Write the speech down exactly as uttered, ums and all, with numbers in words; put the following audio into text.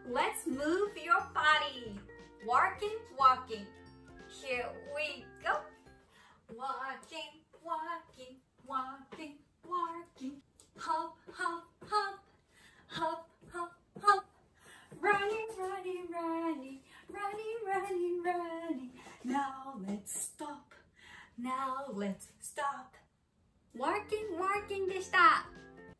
Let's move your body. Walking, walking. Here we go. Walking, walking, walking, walking. Hop, hop, hop. Hop, hop, hop. Running, running, running. Running, running, running. Now let's stop. Now let's stop. Walking, walking でした。